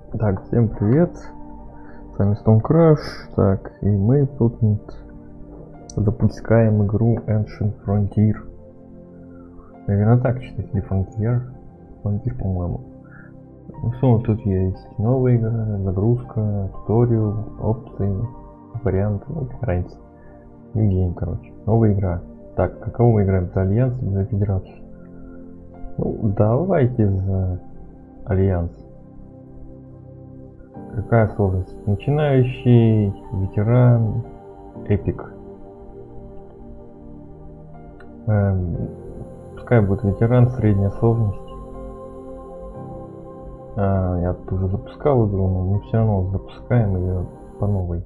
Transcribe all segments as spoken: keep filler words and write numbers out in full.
Так, всем привет, с вами Stormcrash, так, и мы тут запускаем игру Ancient Frontier. Наверное, так читать, или Frontier, Frontier, по-моему. Ну что, тут есть новая игра, загрузка, туториал, опции, варианты, ну, разница. New Game, короче, новая игра. Так, какого мы играем, за Альянс или за Федерацию? Ну, давайте за Альянс. Какая сложность? Начинающий, ветеран, эпик. Эм, пускай будет ветеран, средняя сложность. А, я тут уже запускал игру, но мы все равно запускаем ее по новой.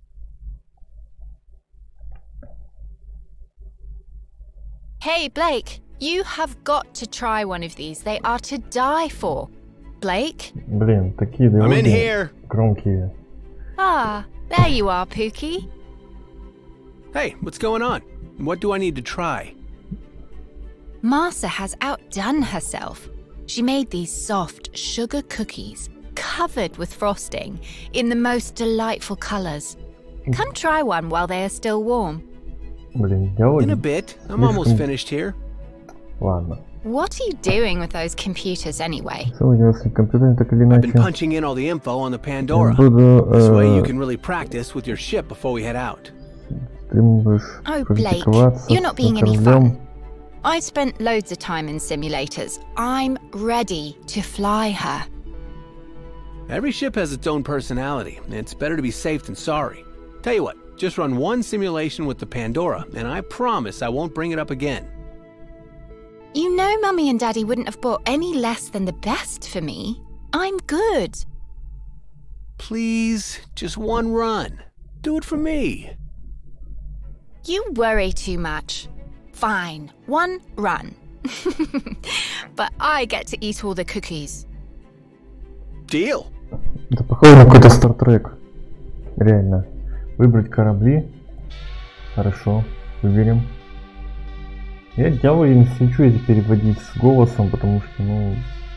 Hey Blake, you have got to try one of these. They are to die for. Blake? Блин, такие диалоги громкие. Ah, there you are, Pookie. Hey, what's going on? What do I need to try? Marcia has outdone herself. She made these soft sugar cookies, covered with frosting, in the most delightful colors. Come try one while they are still warm. Блин, диалоги. In a bit. I'm almost finished here. Ладно. What are you doing with those computers anyway? I've been punching in all the info on the Pandora. Буду, This way you can really practice with your ship before we head out. Oh, Blake, you're not being any fun. I spent loads of time in simulators. I'm ready to fly her. Every ship has its own personality. It's better to be safe than sorry. Tell you what, just run one simulation with the Pandora, and I promise I won't bring it up again. You know Mummy and Daddy wouldn't have bought any less than the best for me. I'm good. Please, just one run. Do it for me. You worry too much. Fine, one run. But I get to eat all the cookies. Deal. Это похоже на какой-то Star Trek. Реально. Выбрать корабли. Хорошо, выберем. Я диалоги не хочу эти переводить с голосом, потому что, ну,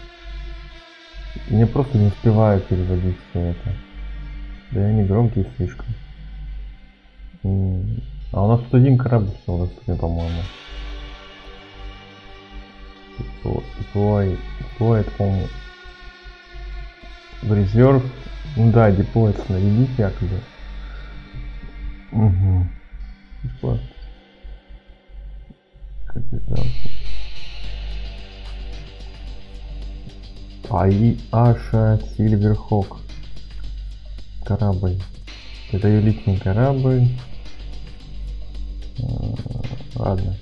я просто не успеваю переводить все это. Да и они громкие слишком. А у нас тут один корабль всего доступен, по-моему. Деплой, деплой, это, по-моему, в резерв. Ну да, деплой, снарядить якобы. Угу. Деплой. Аи Аша Сильверхок. Корабль. Это ее личный корабль. Ладно.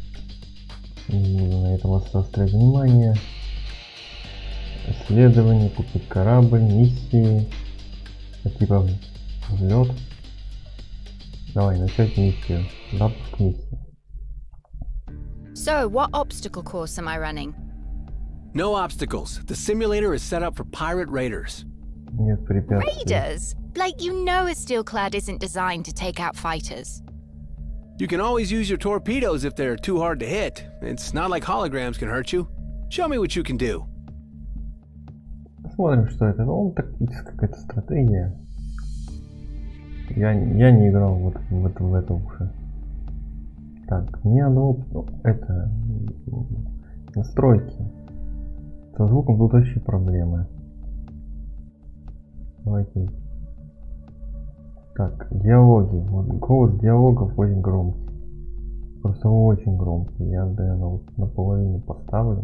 На этом заострять внимание. Исследование, купить корабль, миссии. Типа взлет. Давай, начать миссию. Запуск миссии. So, what obstacle course am I running? No obstacles. The simulator is set up for pirate raiders. Нет препятствий. Raiders? Blake, you know a Steelclad isn't designed to take out fighters. You can always use your torpedoes if they're too hard to hit. It's not like holograms can hurt you. Show me what you can do. Посмотрим, что это. Ну, тактическая какая-то стратегия. Я, я не играл вот в это, в это уже. Так, мне надо, ну, это, настройки. Со звуком тут вообще проблемы. Давайте. Так, диалоги. Вот, голос диалогов очень громкий. Просто очень громкий. Я, наверное, вот наполовину поставлю.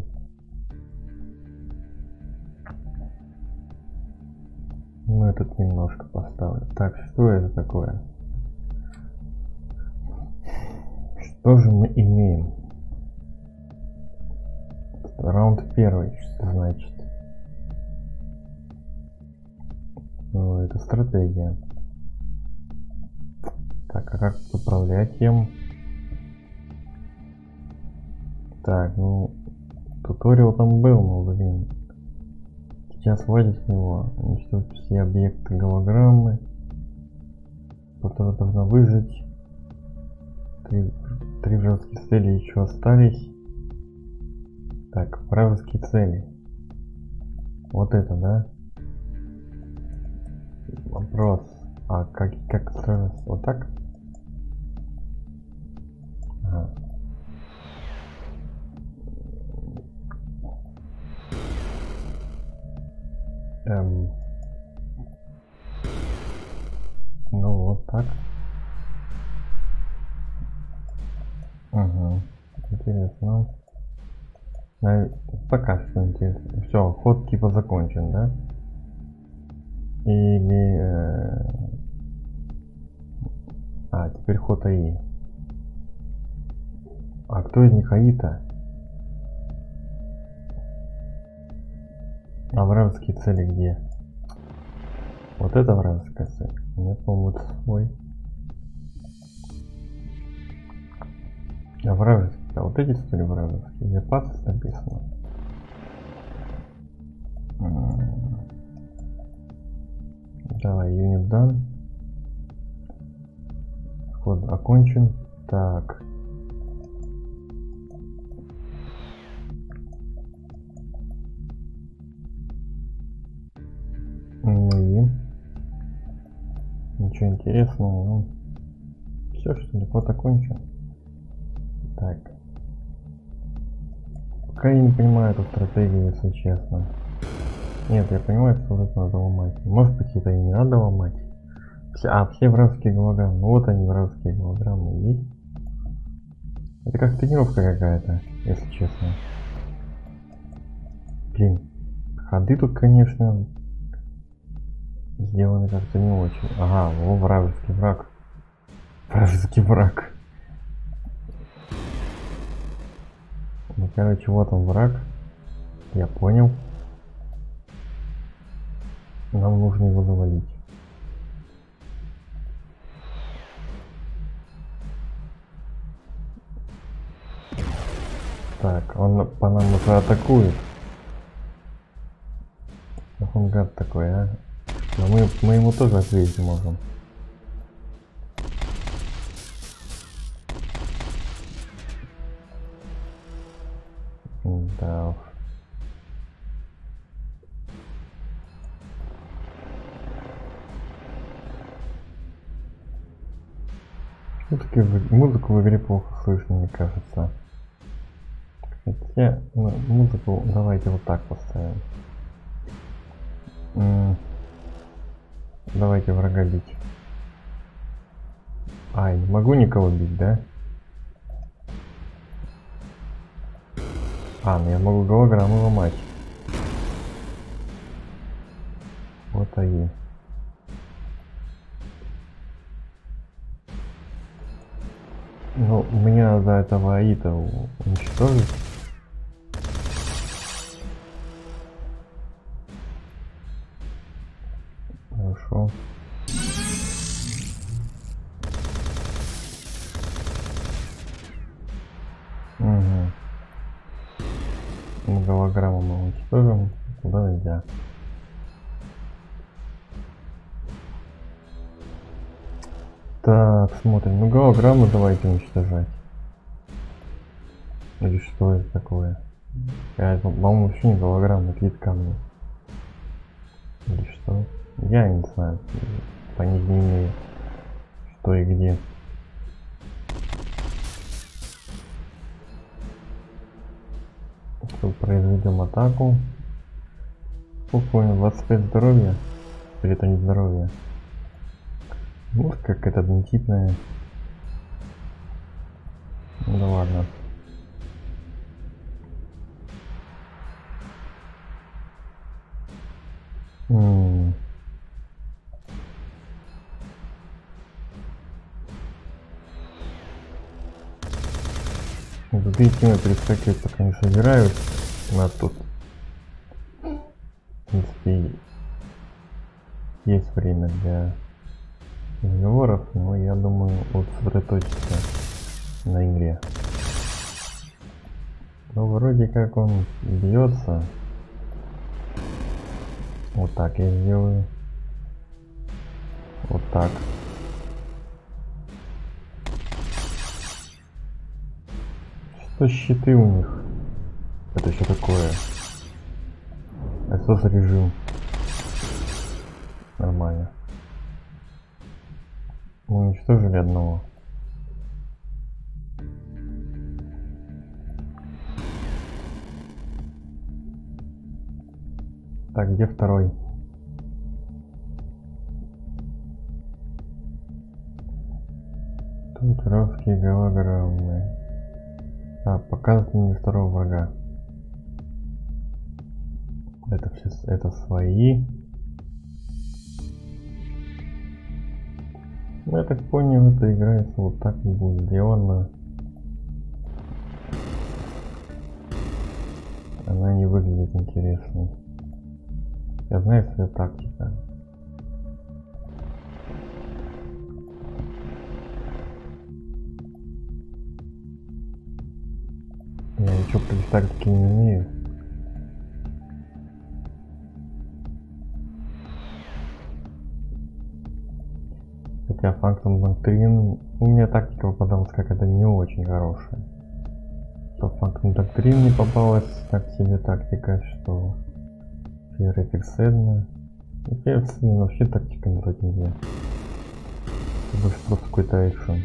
Ну, этот немножко поставлю. Так, что это такое? Что же мы имеем? Раунд первый, что значит? Ну, это стратегия. Так, а как управлять им? Так, ну, туториал там был, но, блин. Сейчас хватит с него. Уничтожить все объекты голограммы. Которая должна выжить. Три, три вражеские цели еще остались. Так, вражеские цели. Вот это, да? Вопрос. А как, как сразу? Вот так? Ага. Эм. Ну вот так. Угу. Интересно. На... Пока что интересно. Все, ход типа закончен, да? Или... Э... А, теперь ход АИ. А кто из них АИ-то? А вражеские цели где? Вот это вражеская цель. Нет, по-моему, это свой. А вражеские? А вот эти цели вражеские. Где пас написано? Давай, юнит дан. Ход окончен. Так. Ну и ничего интересного, ну все, что ли, ход окончен. Так. Пока я не понимаю эту стратегию, если честно. Нет, я понимаю, что это надо ломать. Может быть, это и не надо ломать. Все, а, все вражеские голограммы. Ну вот они, вражеские голограммы есть. Это как тренировка какая-то, если честно. Блин, ходы тут, конечно, сделаны как-то не очень. Ага, о, вражеский враг. Вражеский враг. Ну, короче, вот он враг. Я понял. Нам нужно его завалить. Так, он по нам уже атакует. Ах, он гад такой, а? Но мы, мы ему тоже ответить можем. Да уж. Все-таки музыку в игре плохо слышно, мне кажется. Хотя, ну, музыку давайте вот так поставим. М-м- давайте врага бить. Ай, не могу никого бить, да? А, ну я могу голограмму ломать. Вот АИ. Ну, мне надо этого АИ-то уничтожить. Хорошо. Угу. Голограмму мы уничтожим. Туда нельзя. Так, смотрим. Ну, голограмму давайте уничтожать. Или что это такое? Я, по-моему, вообще не голограмма, какие-то камни. Или что? Я не знаю. Понять не имею, что и где. Тут произведем атаку. Сколько у него? двадцать пять здоровья? Или это не здоровье? Вот какая-то однотипная. Ну да ладно. М-м. Другие темы перескакивать пока не собираюсь. У нас тут, в принципе, есть время для разговоров, но я думаю, вот сосредоточиться на игре. Ну, вроде как он бьется. Вот так я сделаю. Вот так. Что щиты у них? Это что такое? эс о эс режим. Нормально. Мы уничтожили одного. Так, где второй? Тут русские голограммы. А, показывает мне второго врага. Это все, это свои. Ну, я так понял, это играется вот так и будет сделано. Она не выглядит интересной. Я знаю свою тактику. Я ничего против тактики не умею. Хотя Phantom Doctrine, у меня тактика попадалась какая-то не очень хорошая. Что Phantom Doctrine не попалась так себе тактика, что Fear Effects Edna. И Fear Effects Edna вообще тактика назвать нельзя. Это больше просто какой-то экшен.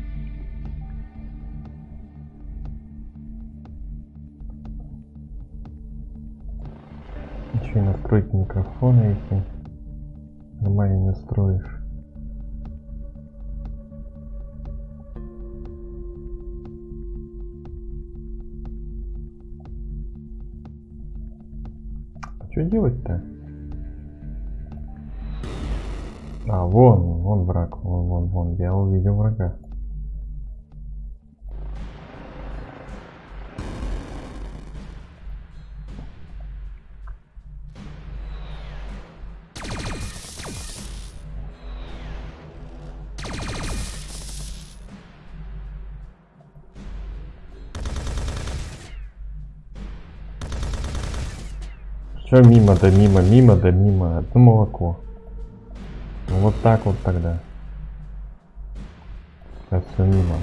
Еще и настройки микрофона эти нормально не настроишь. Что делать-то? А, вон, вон враг, вон, вон, вон, я увидел врага. Что мимо да мимо, мимо да мимо, одно молоко. Ну, вот так вот тогда. Сейчас все мимо.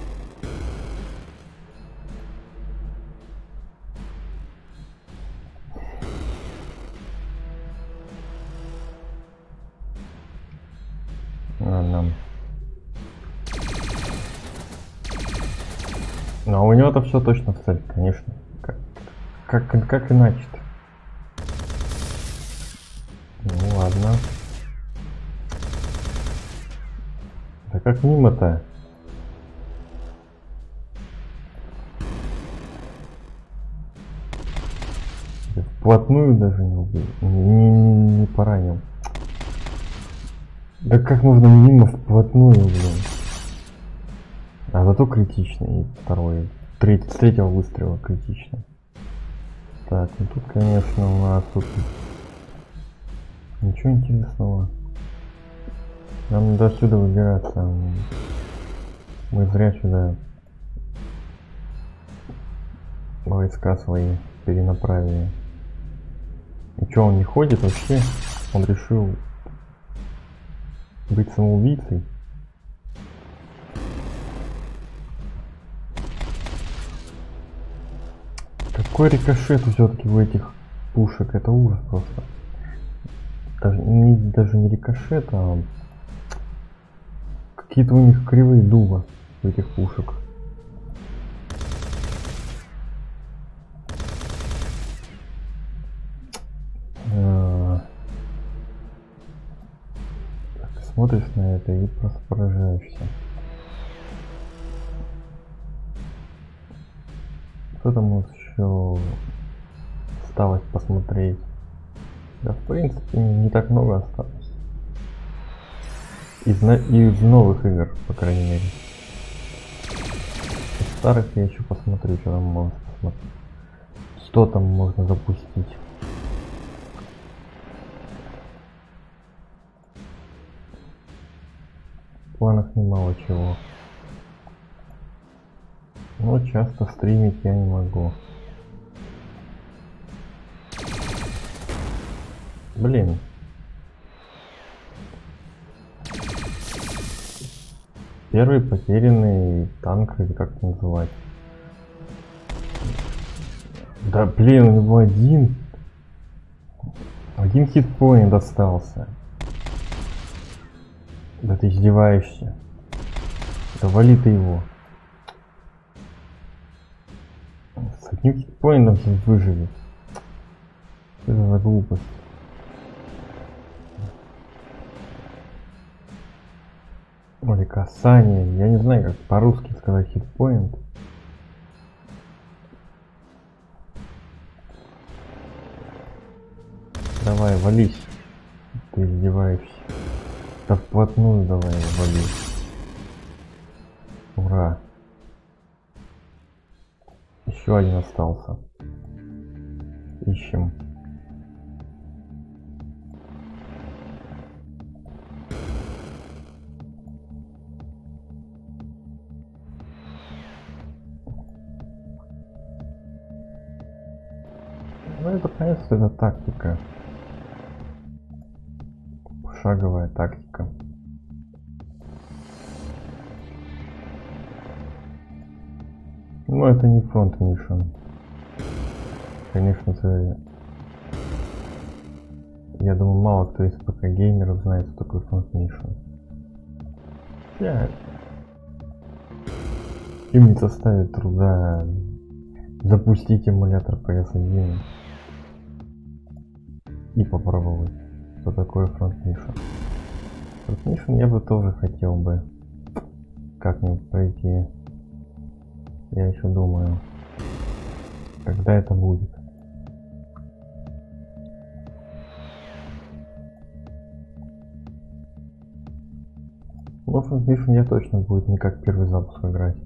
Ладно. Ну а у него-то все точно в цель, конечно. Как, как, как иначе-то? Ну ладно. Да как мимо-то? Вплотную даже не убил. Не, не, не, не поранил. Да как можно мимо вплотную, блин? А зато критично. И второй. Третий, с третьего выстрела критично. Так, ну тут, конечно, у нас тут ничего интересного. Нам надо отсюда выбираться. Мы зря сюда войска свои перенаправили. И чё, он не ходит вообще? Он решил быть самоубийцей? Какой рикошет все-таки у этих пушек? Это ужас просто. Даже не, даже не рикошет, а какие-то у них кривые дуба у этих пушек. А... Так, смотришь на это и просто поражаешься. Кто-то может еще вставать посмотреть. Да, в принципе, не так много осталось. Из, на... из новых игр, по крайней мере. Из старых я еще посмотрю, что там можно посмотреть. Что там можно запустить. В планах немало чего. Но часто стримить я не могу. Блин. Первый потерянный танк, или как это называть? Да блин, у него один. Один хитпоинт остался. Да ты издеваешься. Да вали ты его. С одним хитпоинтом здесь выживет. Что это за глупость? Или касание. Я не знаю, как по-русски сказать хитпоинт. Давай, вались. Ты издеваешься. Да вплотную давай, вали. Ура. Еще один остался. Ищем. Ну это понятно, что это тактика. Шаговая тактика. Но это не фронт мишен. Конечно, это... Я думаю, мало кто из ПК геймеров знает, что такое фронт мишен. Я... Им не составит труда запустить эмулятор пи эс один и попробовать, что такое фронт мишен. Фронт мишен я бы тоже хотел бы как-нибудь пройти. Я еще думаю, когда это будет. Но фронт мишен я точно будет не как первый запуск играть.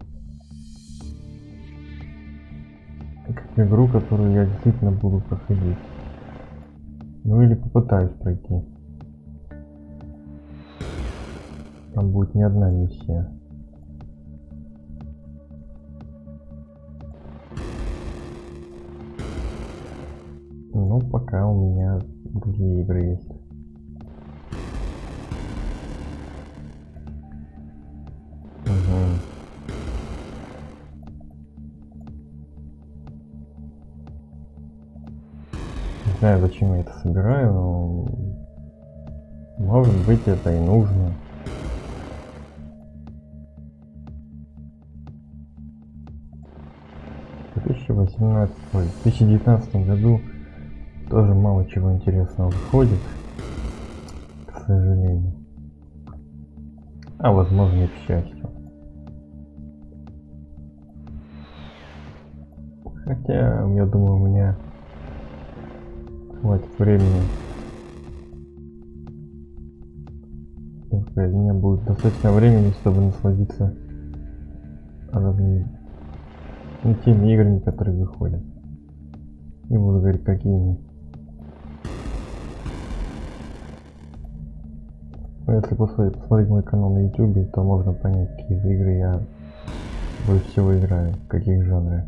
Как игру, которую я действительно буду проходить. Ну или попытаюсь пройти. Там будет не одна миссия. Ну, пока у меня другие игры есть. Угу. Не знаю, зачем я это собираю, но может быть это и нужно. В две тысячи восемнадцатом, ой, в две тысячи девятнадцатом году тоже мало чего интересного выходит, к сожалению. А возможно и к счастью. Хотя, я думаю, у меня хватит времени. У меня будет достаточно времени, чтобы насладиться разными, ну, теми играми, которые выходят. Не буду говорить, какими. Но если посмотреть мой канал на ютубе, то можно понять, какие игры я больше всего играю, в каких жанрах.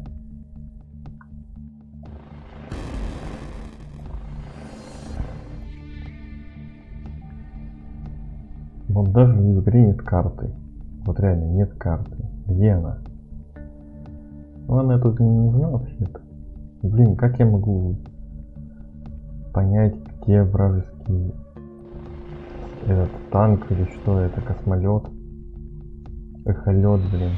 Вот даже в игре нет карты. Вот реально нет карты. Где она? Ну она тут не нужна вообще-то. Блин, как я могу понять, где вражеский этот танк или что это, космолет, эхолет, блин.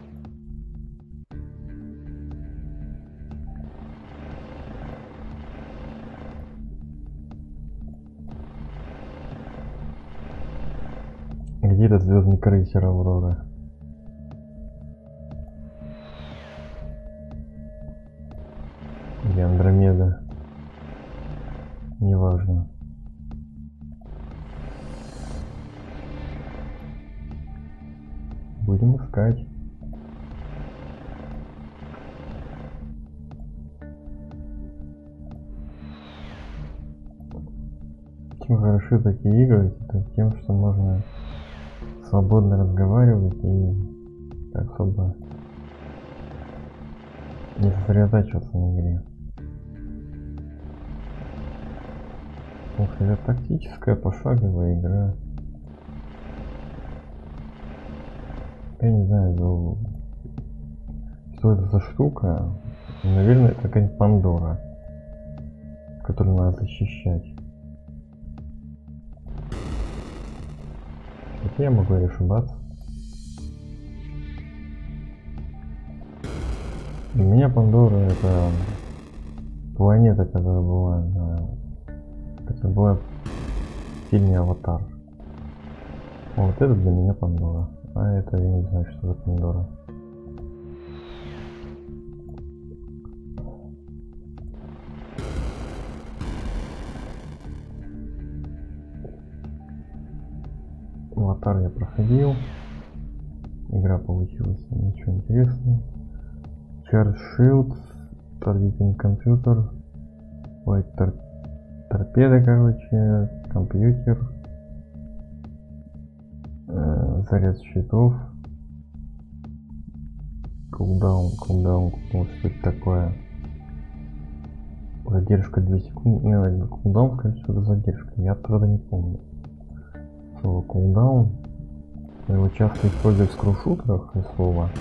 Где этот звездный крейсер Аврора? Или Андромеда? Неважно. Будем искать. Чем хороши такие игры, это тем, что можно свободно разговаривать и особо не сосредотачиваться на игре. Ух, это тактическая пошаговая игра. Я не знаю, что это за штука. Наверное, это какая-нибудь Пандора, которую надо защищать. Хотя я могу и ошибаться. Для меня Пандора это планета, которая была на... которая была в фильме Аватар. Вот это для меня Пандора. А это я не знаю, что за Пандора. Аватар я проходил. Игра получилась ничего интересного. Charge Shields, Targeting Computer, White тор торпеда, короче, компьютер, э, заряд щитов, кулдаун, кулдаун, ну, что это такое? Задержка две секунды, ну, кулдаун, скорее всего, это задержка, я правда не помню. Слово кулдаун, его часто используют в скрушутерах, и слово.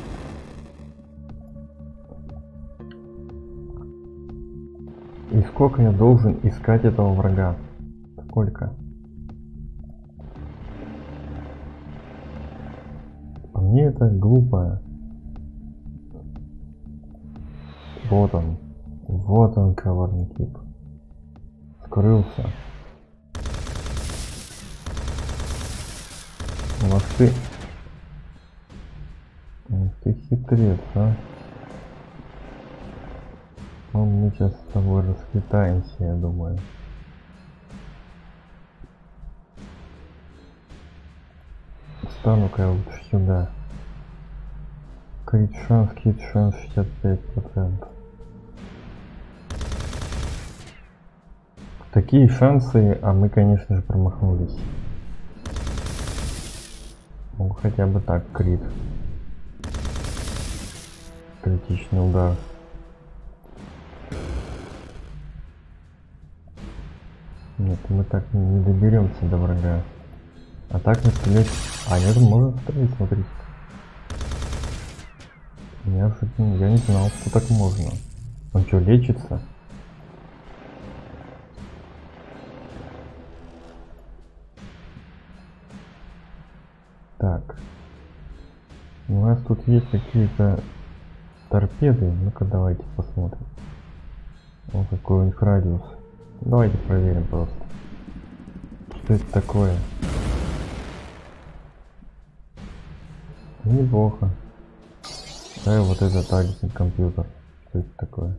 И сколько я должен искать этого врага? Сколько? По мне это глупо. Вот он. Вот он, коварный тип. Скрылся. Ах ты. Ах ты хитрец, а. Ну, мы сейчас с тобой расквитаемся, я думаю. Встану-ка я лучше сюда. Крит шанс, крит шанс шестьдесят пять процентов. Такие шансы, а мы, конечно же, промахнулись. Ну, хотя бы так, крит. Критичный удар. Нет, мы так не доберемся до врага. А так не стрелять. А нет, можно стрелять, смотрите. Я, я не знал, что так можно. Он что, лечится? Так. У нас тут есть какие-то торпеды. Ну-ка, давайте посмотрим. Вот какой у них радиус. Давайте проверим просто. Что это такое? Неплохо. Да, и вот это таргетный компьютер. Что это такое?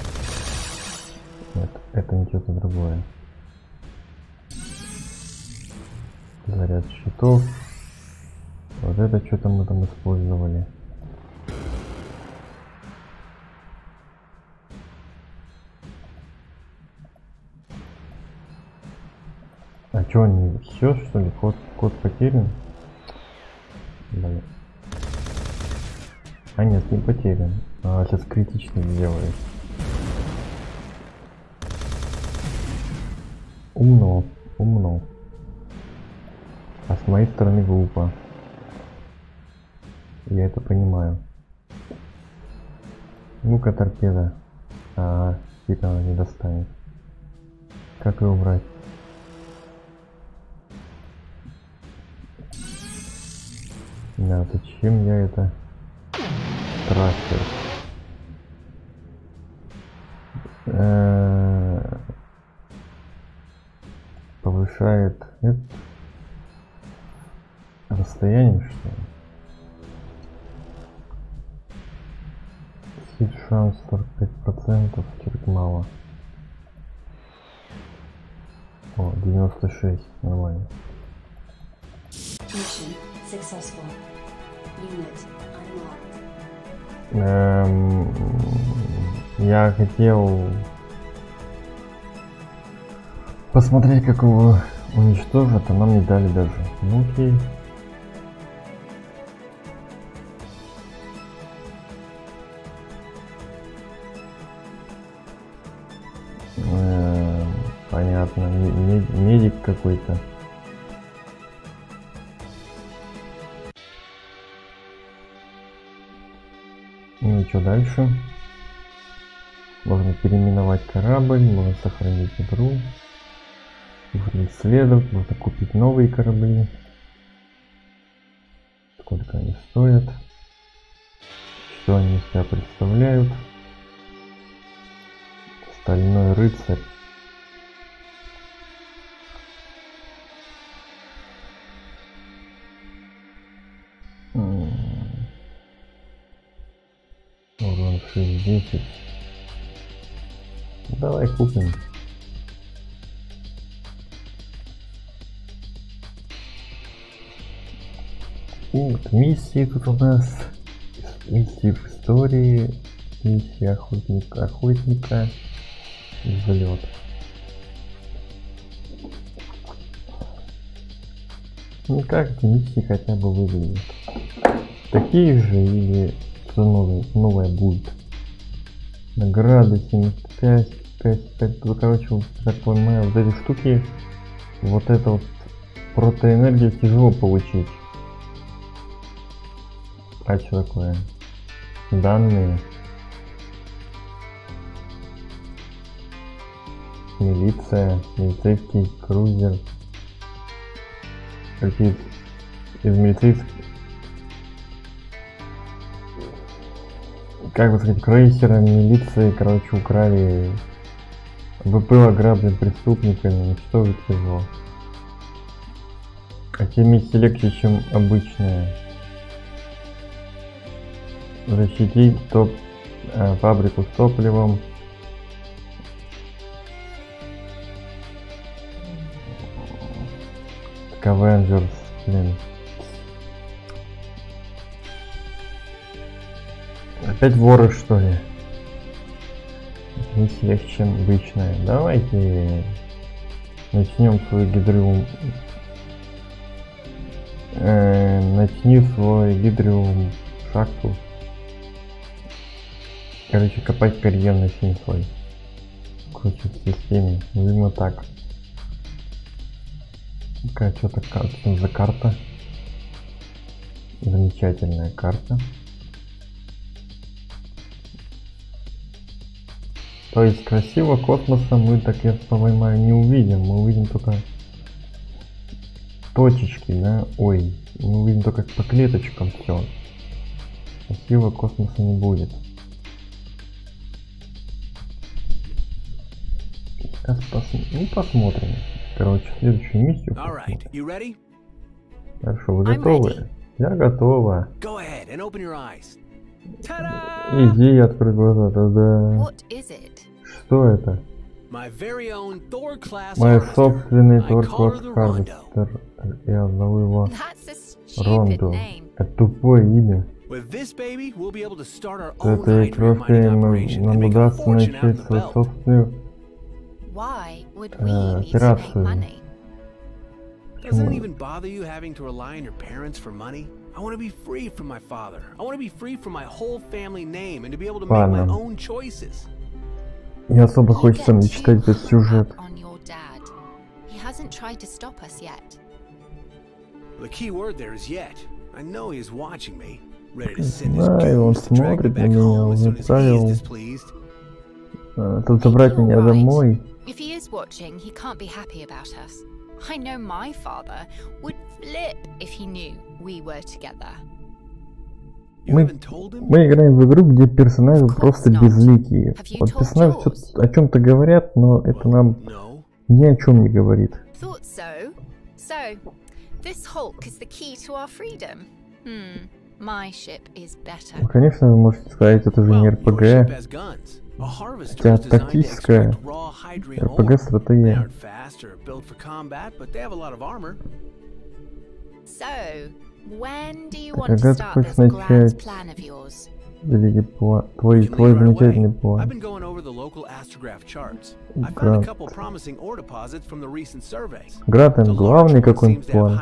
Нет, это не что-то другое. Заряд щитов. Вот это что-то мы там использовали. А чё, не все, что ли? Код, код потерян? Блин. А нет, не потерян. А сейчас критично сделает. Умно, умно. А с моей стороны глупо. Я это понимаю. Ну-ка, торпеда. А, типа она не достанет. Как ее убрать? Да, зачем я это тратил? Э-э- повышает это расстояние, что ли? Хит шанс сорок пять процентов, чуть мало. О, девяносто шесть, нормально. Эм, я хотел посмотреть, как его уничтожат, а нам не дали даже. Ну окей. Эм, понятно, медик какой-то. Ну и что дальше? Можно переименовать корабль, можно сохранить игру, можно исследовать, можно купить новые корабли. сколько они стоят, что они из себя представляют. Стальной рыцарь. Урон шесть десять. Давай купим. Вот, миссии тут у нас. Миссии в истории. Миссия охотника. Охотника. Взлет. Ну как эти миссии хотя бы выглядят? Такие же или что новое, новое будет? Награды семьдесят пять, пять, пять. Ну, короче, вот, так понимаю, вот эти штуки, вот это вот протоэнергия тяжело получить. А что такое? Данные. Милиция, милицейский крузер. Какие из милицейских, как бы сказать, крейсера милиции, короче, украли, был ограблен преступниками, что ведь его. Эти миссии легче, чем обычные. Защитить топ, э, фабрику с топливом. Avengers, блин. Опять воры, что ли? Не легче, чем обычная. Давайте начнем свою гидриум. Э, начни свой гидриум шахту. Короче, копать карьер начни свой. Короче, в системе. Видимо так. Какая что-то карта за карта. Замечательная карта. То есть красиво космоса мы, так я понимаю, не увидим. Мы увидим только точечки, да? Ой, мы увидим только по клеточкам все. Красиво космоса не будет. Сейчас пос... ну, посмотрим. Короче, следующую миссию. Right. Хорошо, вы готовы? Я готова. Иди, открой глаза, да-да. Что это? Мой собственный Thor-класс Харвестер. Я зову его Рондо. Это тупое имя. С этой кровью нам удастся начать свою собственную Uh, операцию. Doesn't it even bother you having to rely on your parents for money? I want to be free from my father. I want to be free from my whole family name and to be able to make my own choices. Не особо хочется мечтать этот сюжет. The key word there is yet. I know he is watching me, ready to send his goons to drag me back home as soon as he is displeased. Тут забрать меня домой. If he is watching, he can't be happy about us. I know my father would flip if he knew we were together. Мы, мы играем в игру, где персонажи просто безликие. Вот персонажи о чем-то говорят, но это нам ни о чем не говорит. Ну, конечно, вы можете сказать, это же не эр пи джи. Хотя тактическая эр пи джи-стратегия. Когда ты хочешь начать великий план, твой, твой замечательный план? Грант, главный какой-нибудь план.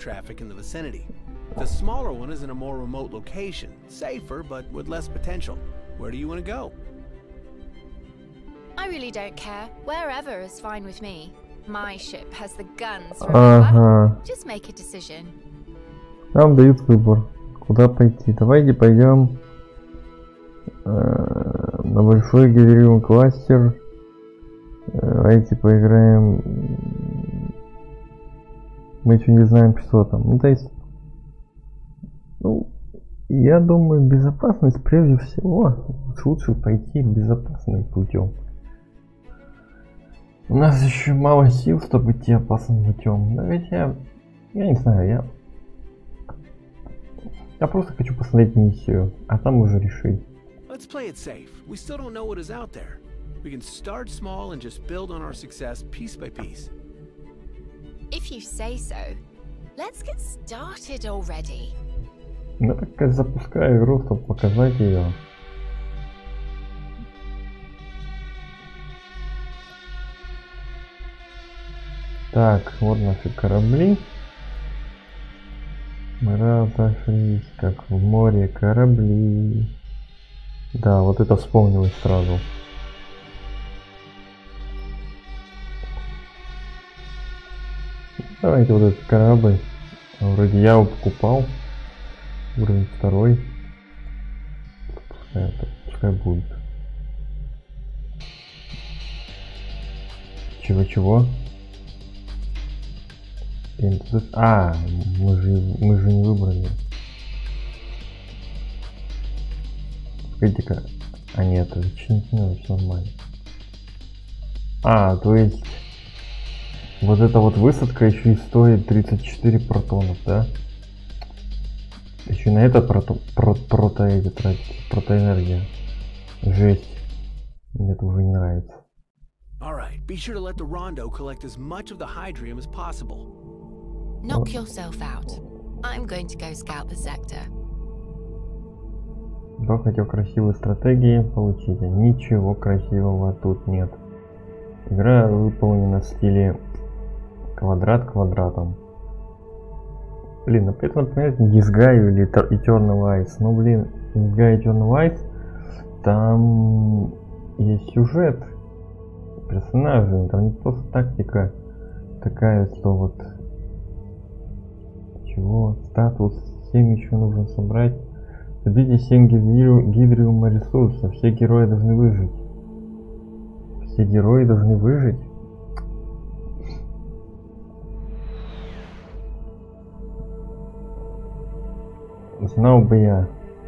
The smaller one is in a more remote location, safer but with less potential. Where do you want to go? I really don't care. Wherever is fine with me. My ship has the guns. Ага. Just make a decision. Нам дают выбор, куда пойти. Давайте пойдем э, на большой гидриум кластер. Давайте поиграем. Мы еще не знаем, что там. Ну, то есть Ну, я думаю, безопасность прежде всего. Лучше пойти безопасным путем. У нас еще мало сил, чтобы идти опасным путем. Но ведь я... Я не знаю, я... Я просто хочу посмотреть миссию, а там уже решить. Let's play it safe. We still don't know what is out there. We can start small and just build on our success piece by piece. If you say so, let's get started already. Ну так я запускаю игру, чтобы показать ее. Так, вот наши корабли. Мы разошлись, как в море корабли. Да, вот это вспомнилось сразу. Давайте вот этот корабль. Вроде я его покупал. Уровень второй. Пускай, это, пускай будет. Чего-чего? А, мы же, мы же не выбрали. Погодите-ка. А нет, это чинить не надо, все нормально. А, то есть вот эта вот высадка еще и стоит тридцать четыре протонов, да? Еще на это прото, про, прото эти тратить, протоэнергия. Жесть. Мне это уже не нравится. Alright, be sure to let the Rondo collect as much of the Hydrium as possible. Knock yourself out. I'm going to go scout the sector. Кто хотел красивые стратегии, получите. Ничего красивого тут нет. Игра выполнена в стиле квадрат квадратом. Блин, опять напоминает Disgaea или Eternal Ice. Ну блин, Disgaea Eternal Ice, там есть сюжет, персонажи, там не просто тактика такая, что вот чего, статус, семь еще нужно собрать. Соберите семь гидриума ресурсов, все герои должны выжить. Все герои должны выжить. Знал бы я,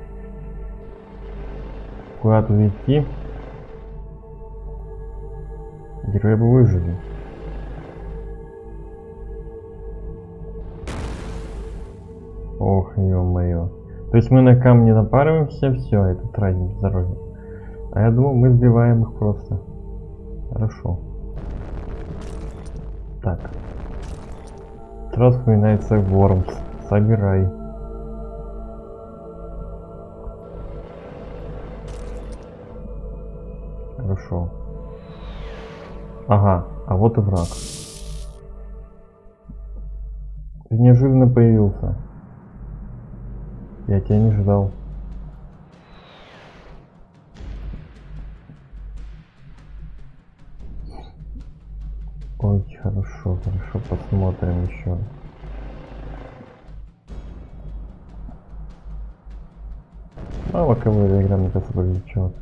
куда тут идти, герои бы выжили. Ох, ё-моё. То есть мы на камни напарываемся, все, это тратим здоровье. А я думал, мы сбиваем их просто. Хорошо. Так. Сразу вспоминается Вормс. Собирай. Хорошо. Ага, а вот и враг. Ты неожиданно появился. Я тебя не ждал. Ой, хорошо, хорошо, посмотрим еще. Мало кого эта игра, мне кажется, привлечет.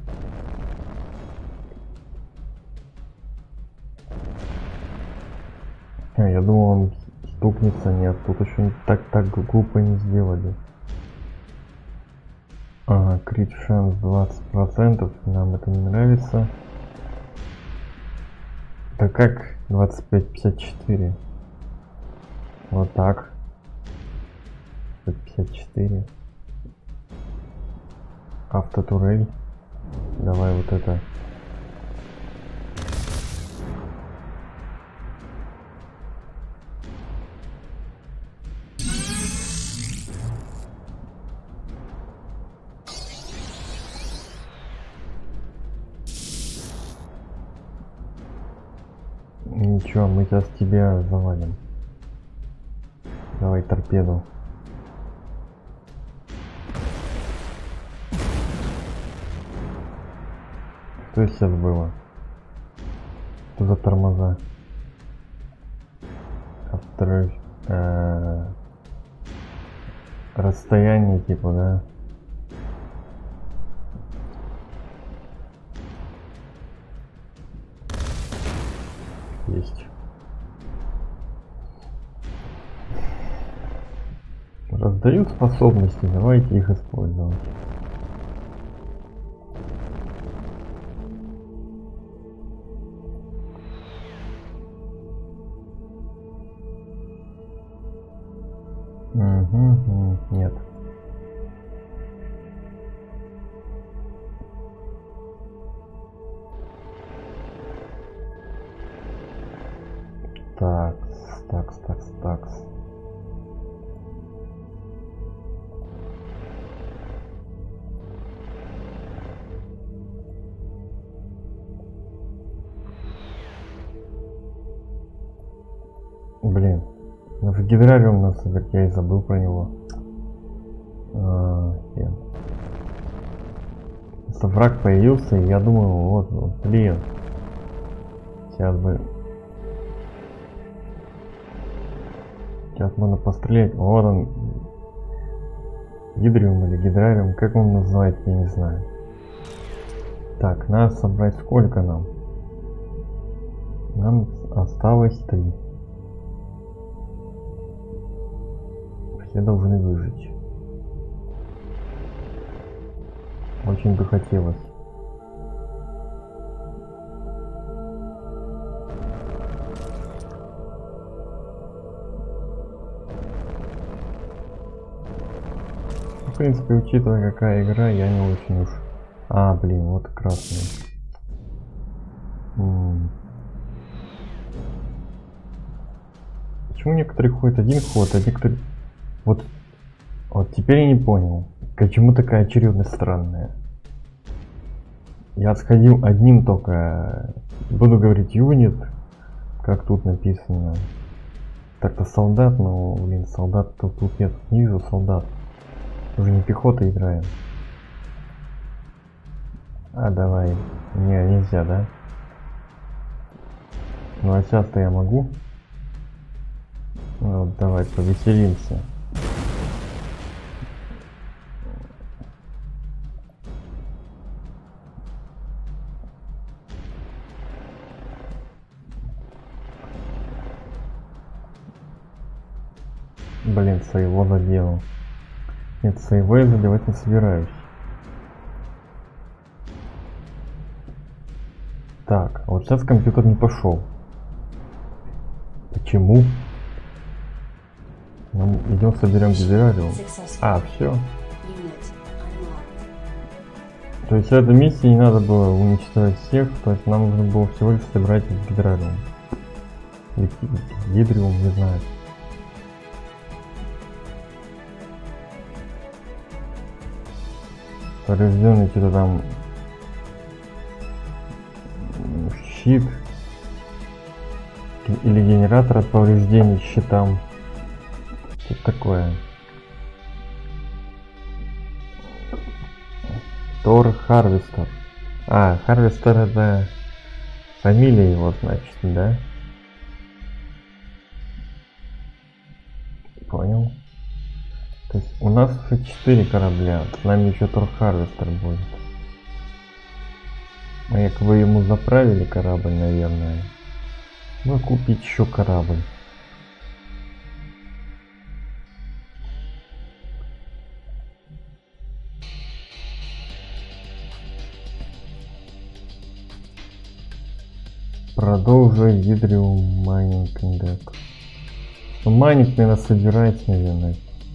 А, я думал, он стукнется, нет, тут еще так так глупо не сделали. Ага, крит шанс двадцать процентов, нам это не нравится. Да как двадцать пять пятьдесят четыре? Вот так. пятьдесят четыре. Автотурель. Давай вот это. Ничего, мы сейчас тебя завалим. Давай торпеду. Что сейчас было? Что за тормоза? А второй... Э, расстояние типа, да? Есть. Раздают способности, давайте их использовать. Угу, нет. Так, так, так, так. Блин, ну в гидрариум надо собирать, я и забыл про него. А, Просто враг появился, и я думаю, вот, вот, блин. Сейчас бы... Сейчас можно пострелять. Вот он. Гидриум или гидрариум, как он называется, я не знаю. Так, надо собрать сколько нам? Нам осталось три. Все должны выжить. Очень бы хотелось. В принципе, учитывая какая игра, я не очень уж... А, блин, вот красный. М-м. Почему некоторые ходят один ход, а некоторые... Вот, вот теперь я не понял, почему такая очередность странная. Я сходил одним только, буду говорить юнит, как тут написано. Так-то солдат, но, блин, солдат тут, тут нет, не вижу солдат. Уже не пехота играем. А давай, не, нельзя, да? Ну а сейчас-то я могу. Вот, давай повеселимся. Блин, своего заделал. Нет, своего я заливать не собираюсь. Так, а вот сейчас компьютер не пошел. Почему? Ну, идем соберем гидрариум. А, все. То есть в этой миссии не надо было уничтожать всех, то есть нам нужно было всего лишь собирать гидрариум. Или гидриум, не знаю. Поврежденный что-то там щит или генератор от повреждений щитам. Что такое? Тор Харвестер. А, Харвестер это фамилия его, значит, да? Понял. То есть у нас уже четыре корабля, с нами еще Тор Харвестер будет. Мы якобы ему заправили корабль, наверное. Ну, купить еще корабль. Продолжить гидриум майнинг индекс. Ну, майнинг, наверное, собирать, наверное.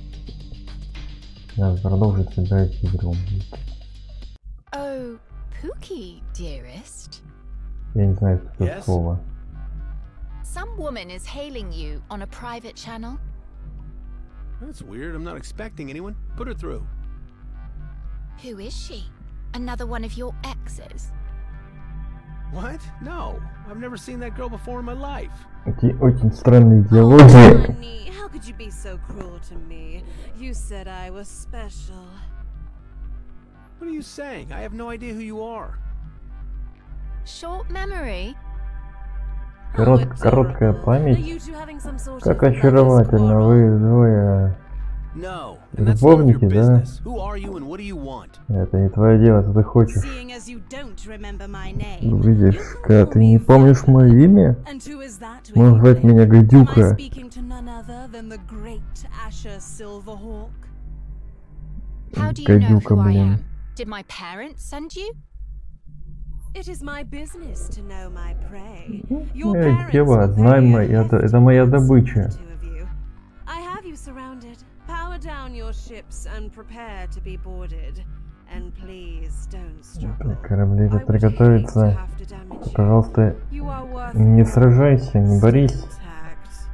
Надо продолжить собирать гидриум. Oh, Pookie, dearest. Я не знаю, что это Yes? слово. Some woman is hailing you on a private channel. That's weird. I'm not expecting anyone. Put her through. Who is she? Another one of your exes? What? No. I've never seen that girl before in my life. Эти очень странные Oh, диалоги. honey, how could you be so cruel to me? You said I was special. What are you saying? I have no idea who you are. Short memory? Корот, Oh, it's короткая horrible. Are память. you two having some sort Как of lovers' очаровательно, quarrel? вы двое. No. And that's none of your Любовники, да? business. Who are you and what do you want? Это не твое дело, что ты хочешь. Seeing as you don't remember my name, Видишь, you can когда call ты me не помнишь Violet. мое имя, And who is that, можешь звать Wakeley? меня Am I Гадюка. speaking to none other than the great Asher Silverhawk? How do you know Гадюка, who I блин. am? Did my parents send you? It is my business to know my prey. Your Эй, parents дева, were знай very моя, это, это hefty моя ransom for добыча. the two of you. I have you surrounded. Power down your ships and prepare to be boarded. And please don't struggle. Корабли I would hate to приготовиться. have to damage you. Пожалуйста, You are worth не сражайся, не борись. tact.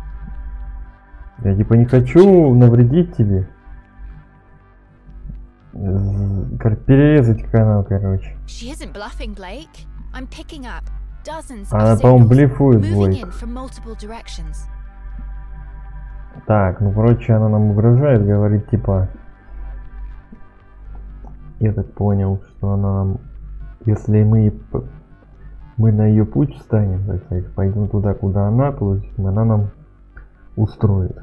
Я типа не хочу навредить тебе. З- кор- Перерезать канал, короче. She isn't bluffing, Blake. I'm picking up dozens Она, of по-моему, signals блефует, moving Блейк. in from multiple directions. Так, ну короче, она нам угрожает, говорит, типа... Я так понял, что она нам... Если мы, п- мы на ее путь встанем, так сказать, пойдем туда, куда она, то есть она нам устроит.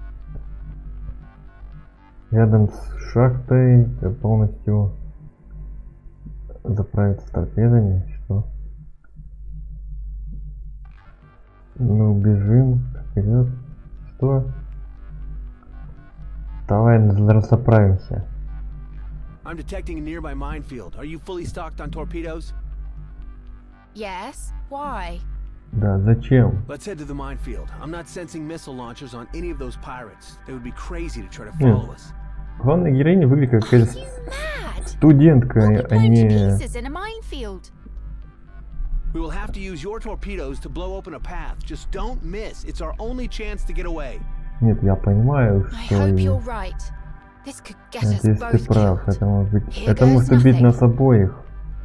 Рядом с шахтой полностью заправиться торпедами, что? Мы убежим вперед. Что? Давай заправимся. I'm detecting a nearby minefield. Are you fully stocked on torpedoes? Yes? Why? Да, зачем? Let's head to the minefield. I'm not sensing missile launchers on any of those pirates. They would be crazy to try to Нет. follow us. Главная героиня выглядит как Are какая-то you mad? студентка, We'll be а blown to не... pieces in a minefield. We will have to use your torpedoes to blow open a path. Just don't miss. It's our only chance to get away. Нет, я понимаю, I что... hope и- you're right. This could get us Надеюсь, ты both прав. killed. Это может быть... Here Это goes может убить nothing. нас обоих.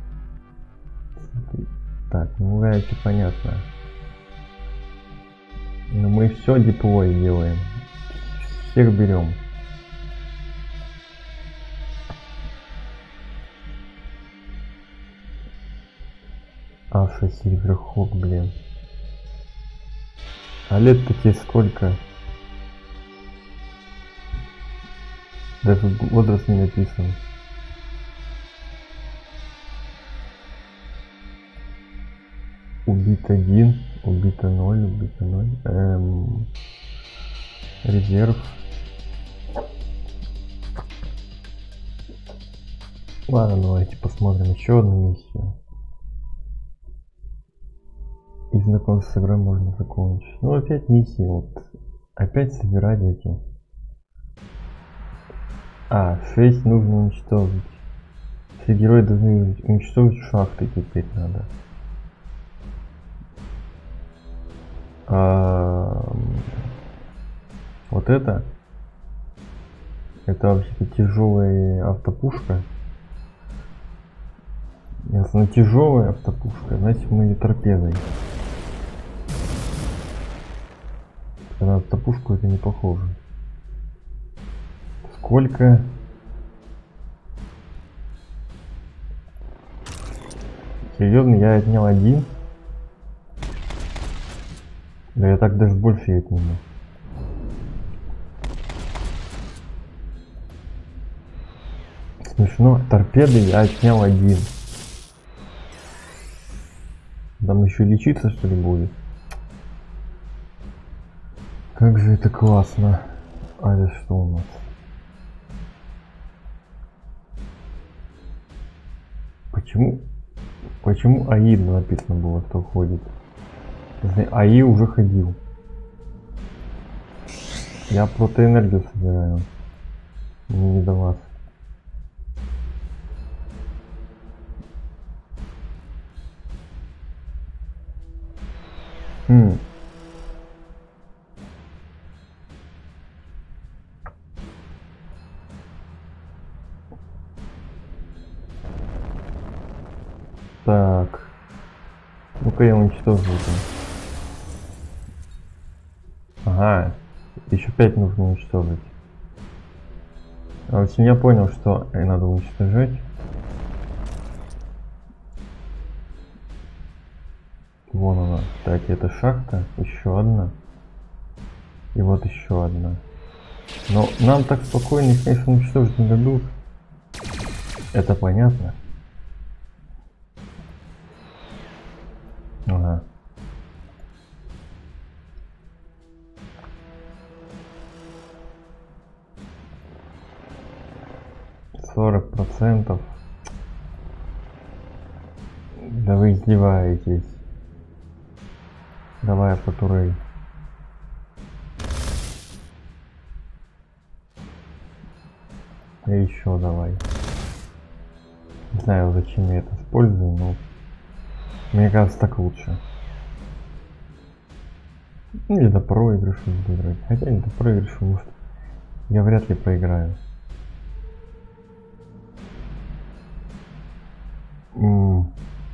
Так, ну это понятно. Но мы все деплой делаем. Всех берем. Аша Сильверхок, блин. А лет-то тебе сколько? Даже возраст не написан. Убит один, убито ноль, убито ноль. Эм, резерв. Ладно, давайте посмотрим еще одну миссию. И знакомство с игрой можно закончить. Ну опять миссии, вот. Опять собирать эти. А, шесть нужно уничтожить. Все герои должны уничтожить шахты, теперь надо. А, вот это. Это вообще-то тяжелая автопушка. Если она тяжелая автопушка, значит мы ее торпедой. На автопушку это не похоже. Сколько? Серьезно, я отнял один? Да я так даже больше отниму. Смешно, торпеды я отнял один. Там еще лечиться, что ли, будет? Как же это классно. А это что у нас? Почему? Почему АИ написано было, кто ходит? АИ уже ходил. Я протоэнергию собираю. Не до вас. Хм. Так. Ну-ка я уничтожу это. Ага. Еще пять нужно уничтожить. В общем, я понял, что надо уничтожать. Вон она. Так, это шахта. Еще одна. И вот еще одна. Но нам так спокойно их, конечно, уничтожить не дадут. Это понятно. Ага. сорок процентов. Да вы издеваетесь. Давай, Фатурей. И еще давай. Не знаю, зачем я это использую, но мне кажется, так лучше. Или до проигрыша буду играть. Хотя не до проигрыша, может, я вряд ли проиграю. М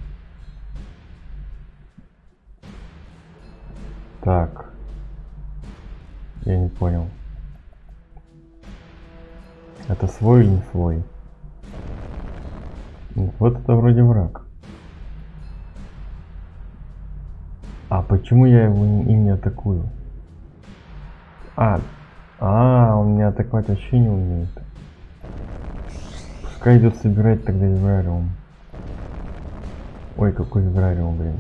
так. Я не понял. Это свой или не свой? Вот это вроде враг. А почему я его им не атакую? А, а, он меня атаковать вообще не умеет. Пускай идет собирать тогда вибрариум. Ой, какой вибрариум, блин.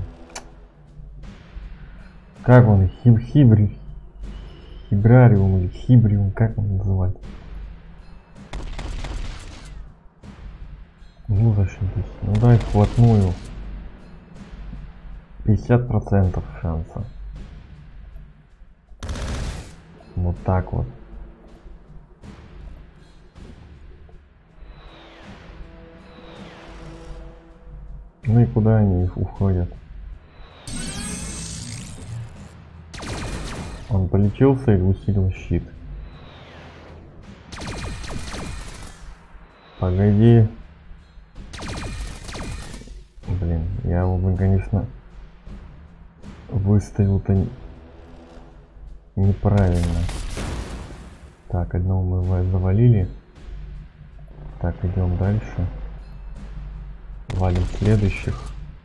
Как он? Хиб хибри. Хибрариум или хибриум, как он называть? Ну зашибись. Ну дай вплотную. пятьдесят процентов шанса. Вот так вот. Ну и куда они уходят? Он полечился или усилил щит? Погоди. Блин, я его бы, конечно, выставил-то неправильно. Так, одного мы завалили. Так, идем дальше. Валим следующих.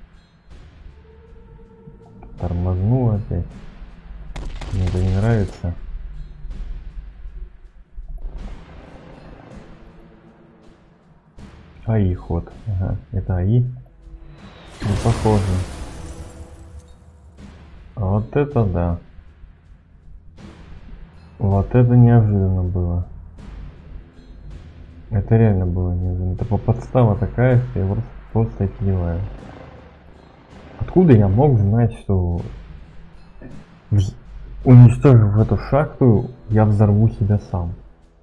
Тормознул опять. Мне это не нравится. АИ ход. Ага, это АИ. Не похоже. Вот это да. Вот это неожиданно было. Это реально было неожиданно. Это подстава такая, что я просто, просто офигеваю. Откуда я мог знать, что уничтожив эту шахту, я взорву себя сам?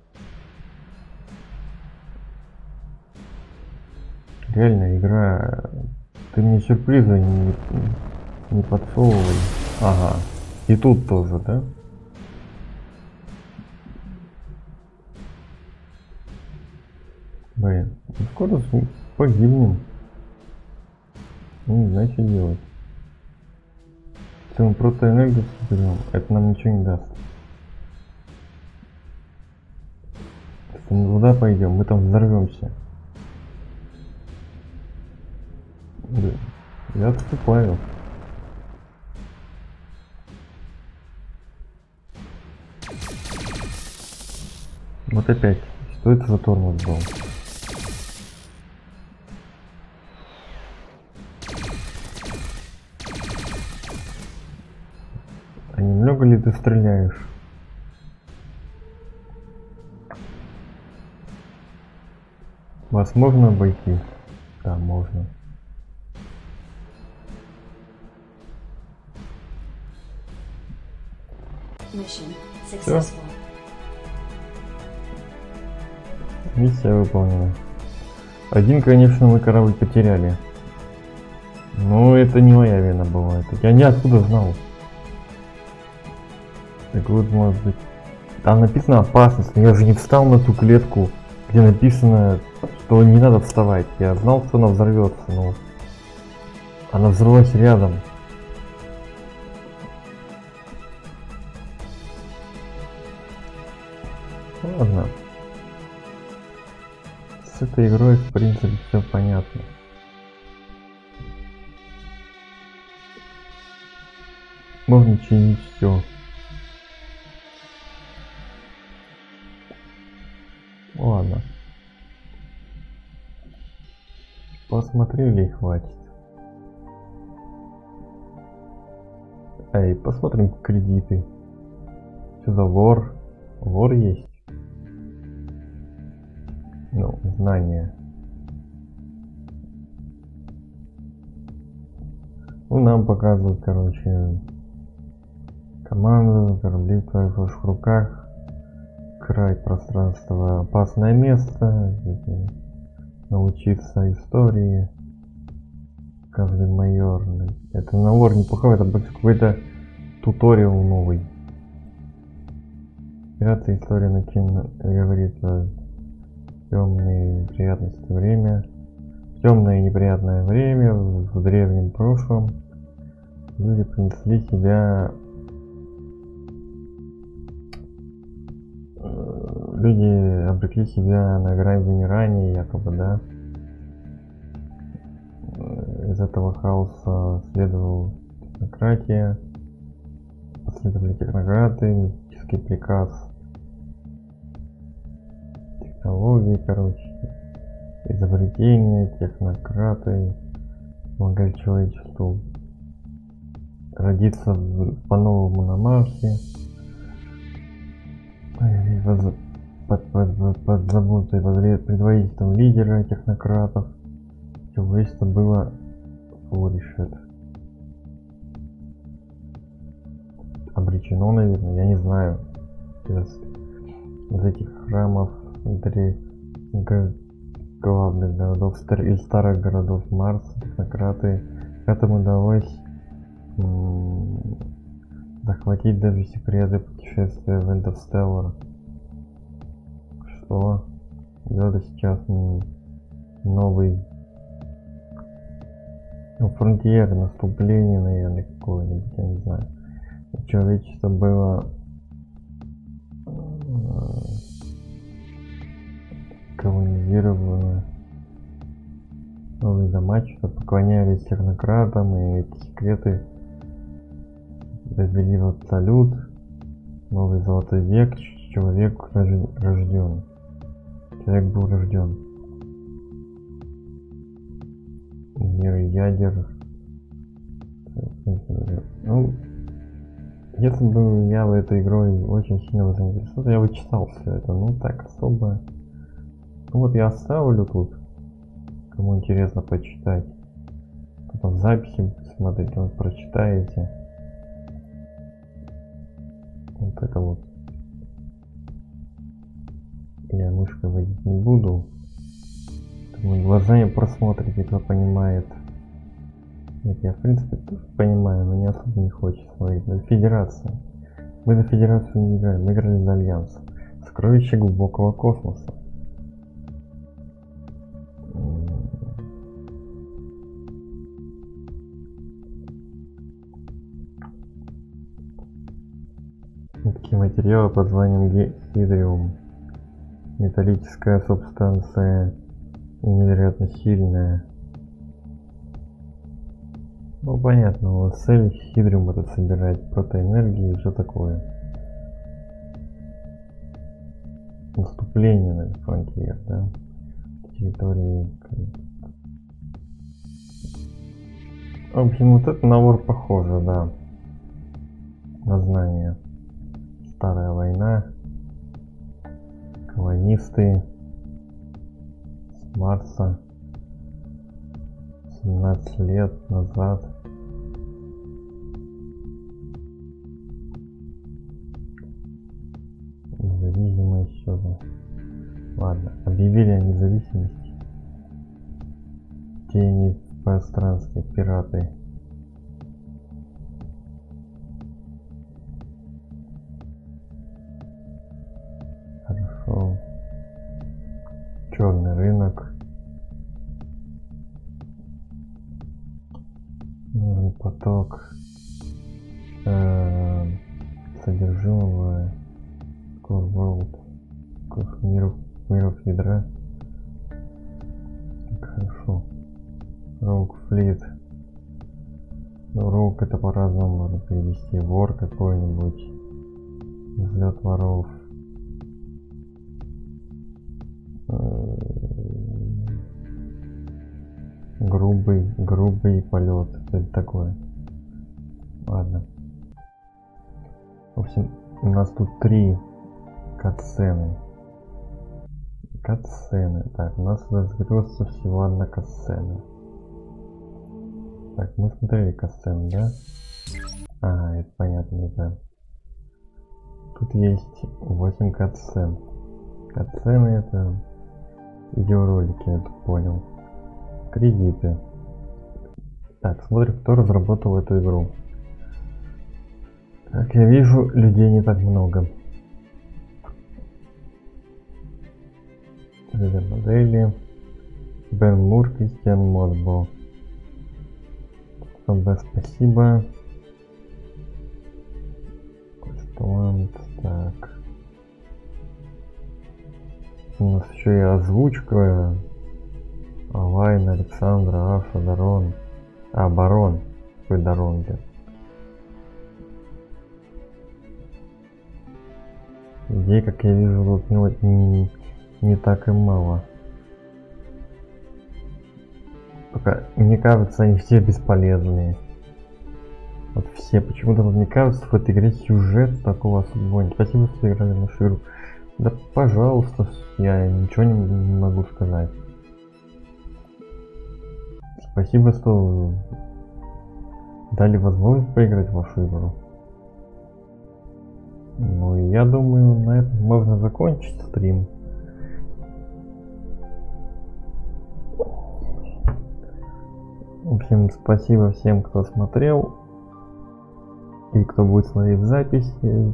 Реально игра. Ты мне сюрпризы не, не подсовывай. Ага. И тут тоже, да? Блин, скоро погибнем. Ну, не знаю, что делать. Если мы просто энергию соберем, это нам ничего не даст. Если мы туда пойдем, мы там взорвемся. Блин, я отступаю. Вот опять. Что это за тормоз был? А немного ли ты стреляешь? Вас можно обойти? Да, можно. Все. Миссия выполнена. Один, конечно, мы корабль потеряли. Но это не моя вина была. Это я не откуда знал. Так вот, может быть. Там написано опасность, но я же не встал на ту клетку, где написано, что не надо вставать. Я знал, что она взорвется, но она взорвалась рядом. Ладно. С этой игрой, в принципе, все понятно. Можно чинить все. Ладно. Посмотрели и хватит. Эй, посмотрим кредиты. Что за вор? Вор есть. Ну, знания. Ну, нам показывают, короче, команду, корабли в твоих ваших руках, край пространства, опасное место, научиться истории, каждый майор. Это на лор неплохой, это какой-то туториал новый. Пираты история начинает, говорит о темные неприятности время. Темное и неприятное время в древнем прошлом люди принесли себя люди обрекли себя на грань вымирания, якобы, да. Из этого хаоса следовала технократия, последовали технократы, мистический приказ, технологии, короче, изобретения, технократы помогали человечеству родиться по-новому на Марсе, под, под, под, под заботой, под предводительством лидера технократов. Человечество было решит. Обречено, наверное, я не знаю. Из, из этих храмов, внутри главных городов, стар, из старых городов Марса, технократы, этому удалось м- захватить даже секреты путешествия в Интерстеллар. Что? Это сейчас м- новый ну, фронтир, наступление, наверное, какое-нибудь, я не знаю. Человечество было колонизировано. Новые дома что-то поклонялись технократам, и эти секреты довели в абсолют. Новый золотой век, человек рожден. Человек был рожден. Мир ядер. Ну, если бы я в этой игрой очень сильно заинтересовался, я бы читал все это. Ну так особо. Ну вот я оставлю тут. Кому интересно почитать. Потом записи смотреть, вот прочитаете. Вот это вот. Я мышкой водить не буду. Вы глазами просмотрите, кто понимает. Нет, я в принципе тоже понимаю, но не особо не хочется смотреть. Но Федерация. Мы за Федерацию не играли, мы играли за Альянс. Сокровище глубокого космоса. Такие материалы под названием гидриум. Металлическая субстанция и невероятно сильная. Ну понятно, у цель хидриум это собирать протоэнергии и все такое. Наступление на фронтир, да? Территории. В общем, вот это на вор похоже, да. На знание. Старая война. Колонисты. С Марса. семнадцать лет назад. Независимость что-то. Ладно, объявили о независимости. Тени в пространстве, пираты. Хорошо. Черный рынок. Нужен поток э, содержимого Core World, миров, миров ядра. Хорошо. Rogue Fleet. Ну, Rogue это по-разному можно перевести. Вор какой-нибудь. Взлет воров. Грубый, грубый полет. Что это такое? Ладно. В общем, у нас тут три катсцены. Катсцены. Так, у нас разгрузится всего одна катсцена. Так, мы смотрели катсцены, да? А, это понятно, да. Тут есть восемь катсцен. Катсцены это видеоролики, я так понял. Кредиты. Так, смотрим, кто разработал эту игру. Как я вижу, людей не так много. Модели. Бен Мур, Кристиан Мосбо. Спасибо. Так. У нас еще и озвучка. Алайн, Александра, Аша, Дарон. А, Барон. Какой Дарон, блин. Людей, как я вижу, тут не, не, не так и мало. Пока, мне кажется, они все бесполезные. Вот все. Почему-то мне кажется, в этой игре сюжет такого особого нет. Спасибо, что играли в нашу игру. Да, пожалуйста, я ничего не, не могу сказать. Спасибо, что дали возможность поиграть в вашу игру. Ну и я думаю, на этом можно закончить стрим. В общем, спасибо всем, кто смотрел и кто будет смотреть записи.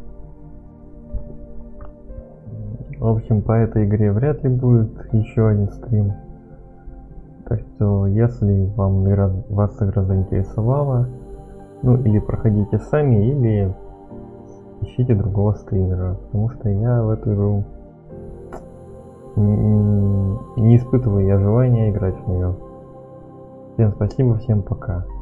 В общем, по этой игре вряд ли будет еще один стрим. Так что, если вам игра, вас игра заинтересовала, ну или проходите сами, или ищите другого стримера, потому что я в эту игру не, не испытываю я желания играть в нее. Всем спасибо, всем пока.